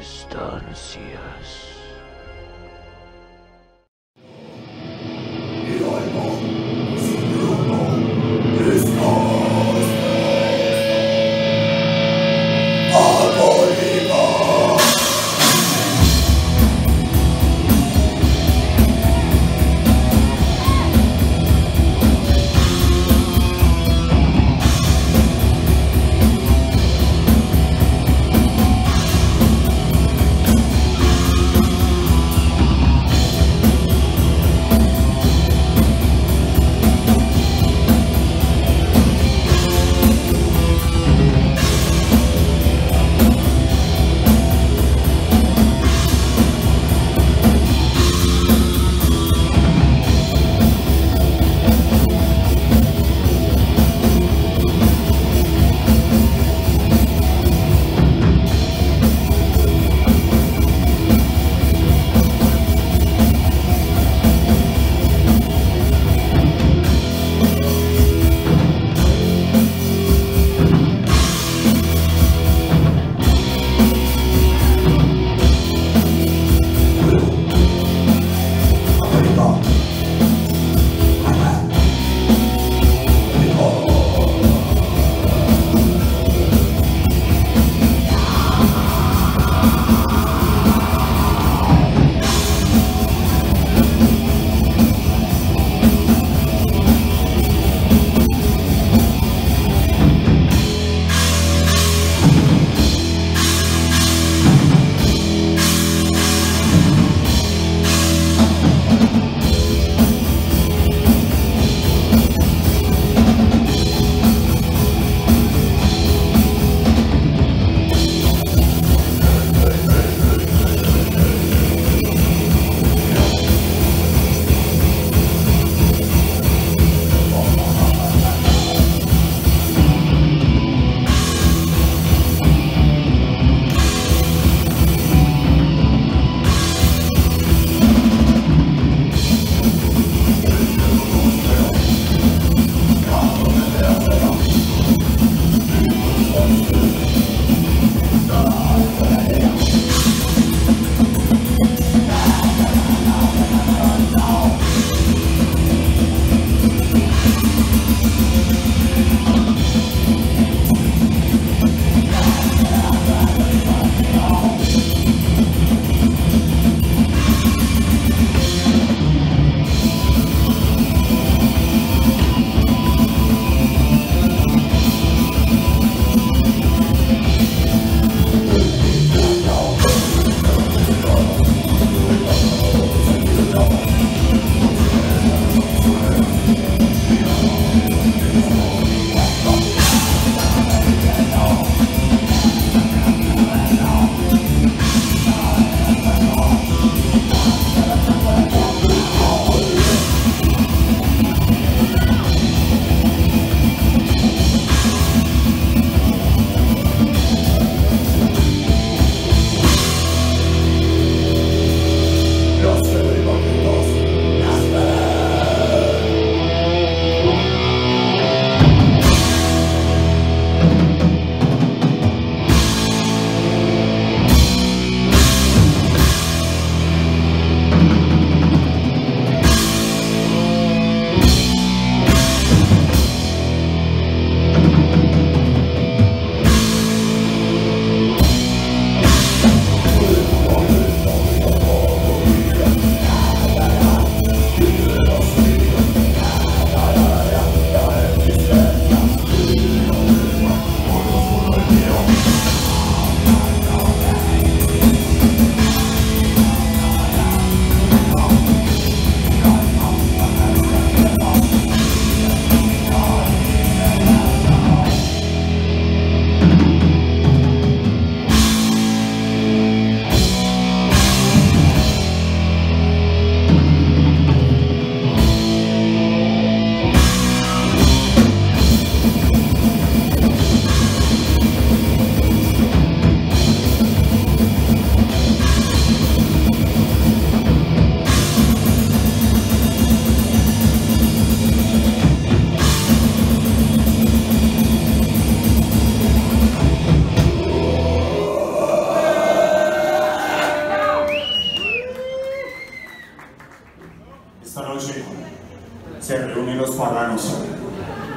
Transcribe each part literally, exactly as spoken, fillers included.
estancias.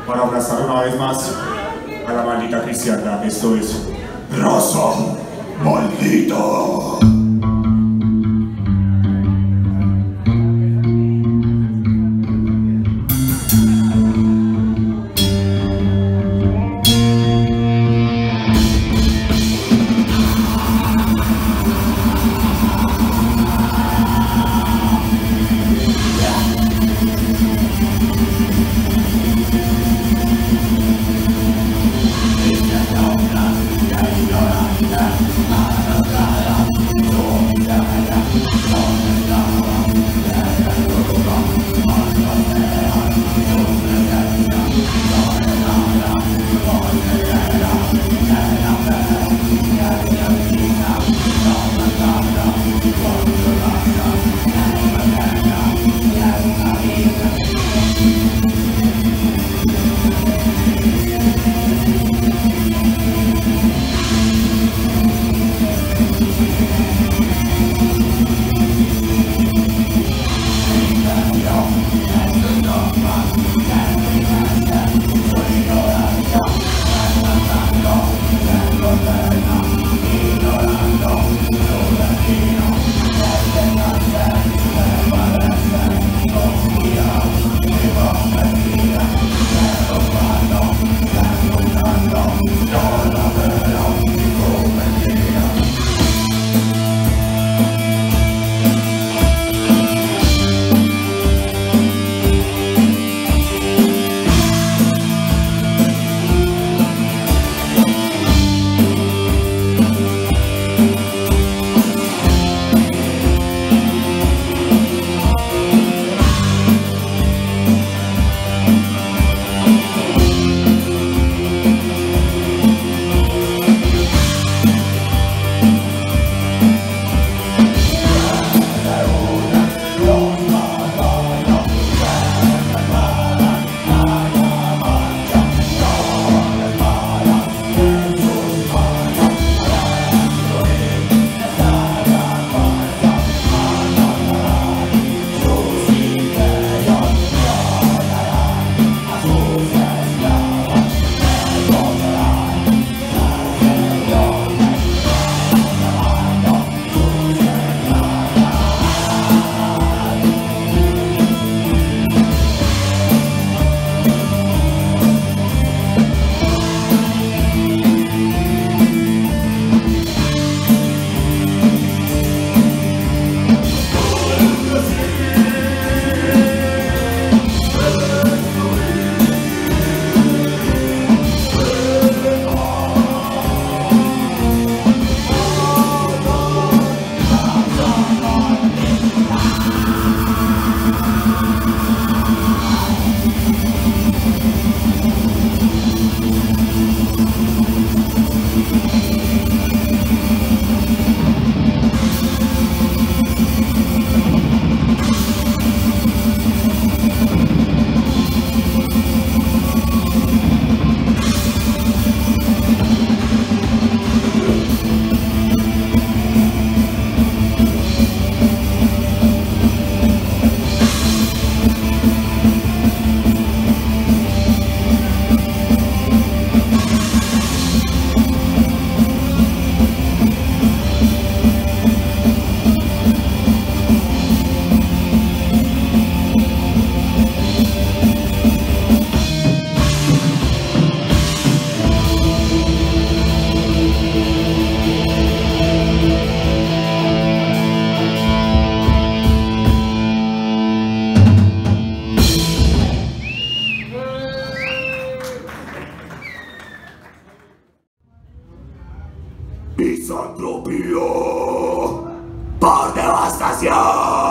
para abrazar una vez más a la maldita cristiandad. Esto es Raza Maldita. Misantropía por devastación.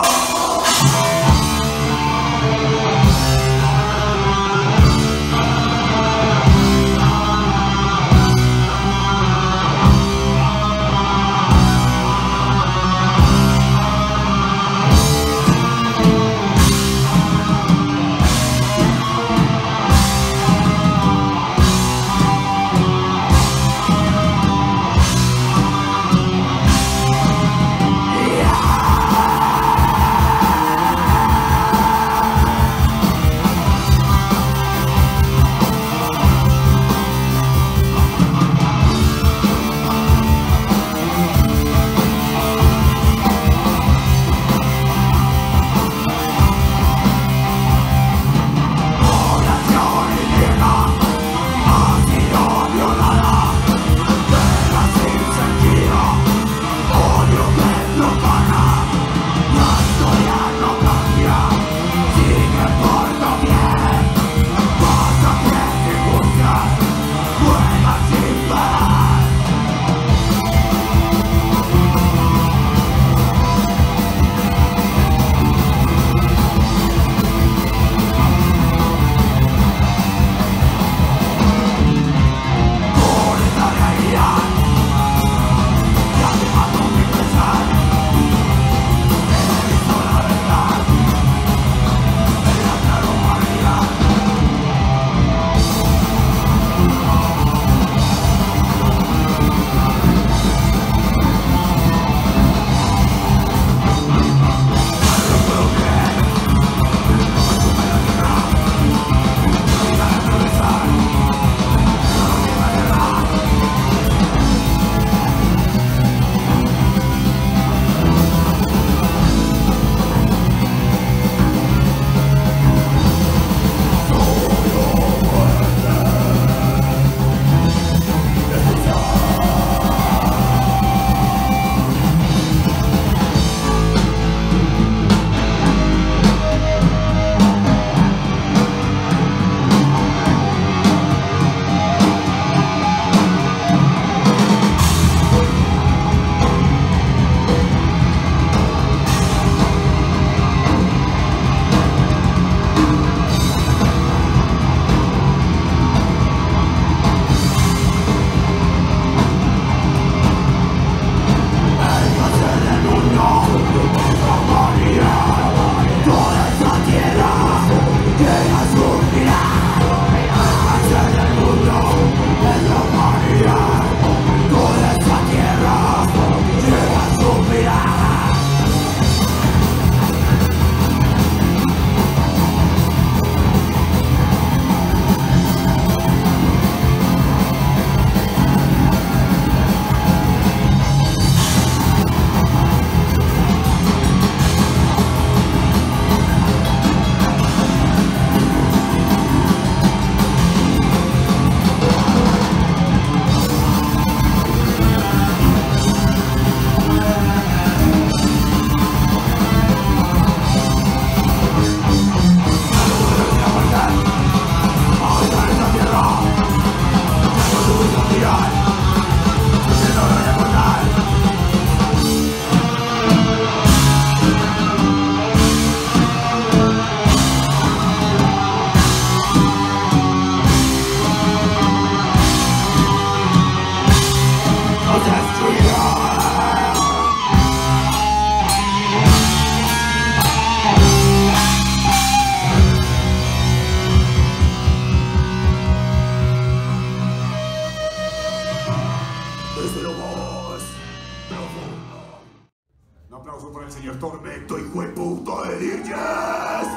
el señor Tormento, hijo de puta de Dirges.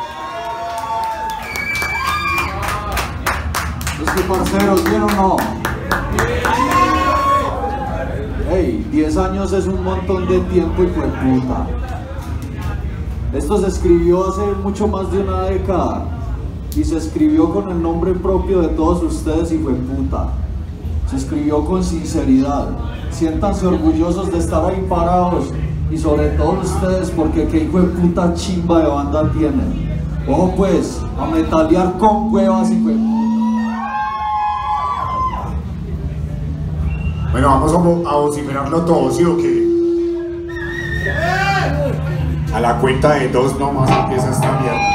Es que parceros, ¿bien o no? Hey, diez años es un montón de tiempo, hijo de puta. Esto se escribió hace mucho más de una década y se escribió con el nombre propio de todos ustedes, hijo de puta. Se escribió con sinceridad. Siéntanse orgullosos de estar ahí parados y sobre todo ustedes, porque qué hijo de puta chimba de banda tienen. Ojo pues, a metalear con huevas, hijo de puta. Bueno, vamos a, a vociferarlo todo, ¿sí o qué? A la cuenta de dos nomás empieza esta mierda.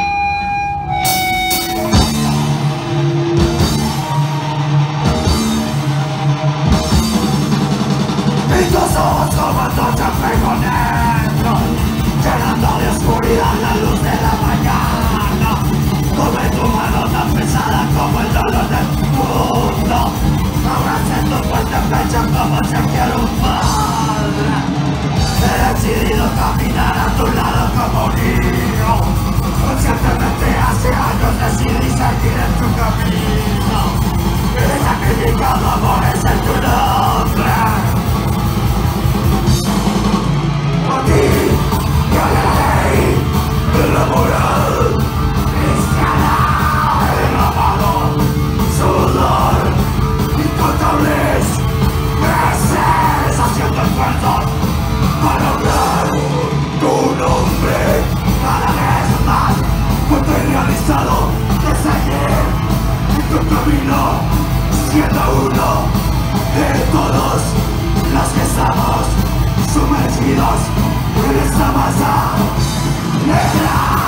Y tus ojos como noche fuego negro, llenando de oscuridad la luz de la mañana. Come tu mano tan pesada como el dolor del mundo. Abraza en tu fuerte pecho como si quiera un padre. He decidido caminar a tu lado como un niño. Conscientemente hace años decidí seguir en tu camino. He sacrificado amores en tu nombre. Aquí, ya la ley, de la moral cristiana, el amado, sudor, incontables meses haciendo esfuerzos para lograr tu nombre. Cada vez más cuando he realizado de seguir en tu camino, siendo uno de todos los que estamos sumergidos en esta masa negra.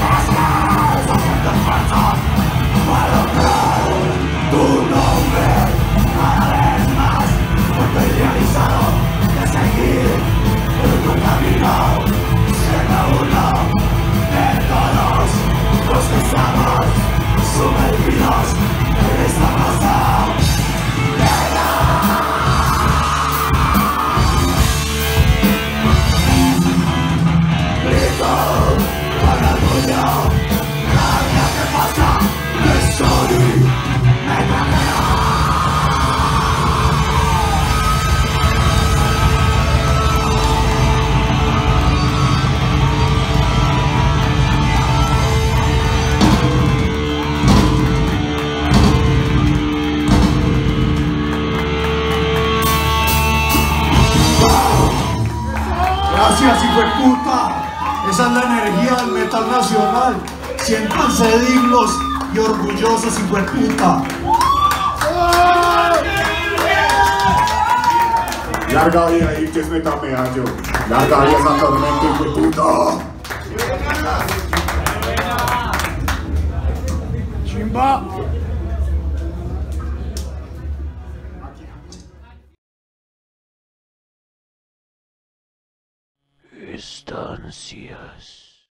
Tu nombre hijueputa. Esa es la energía del metal nacional. Siéntanse dignos y orgullosos, hijueputa. Larga vida ahí que es metameallo. Larga vida esa tormenta, hijueputa. Chimba. Estancias.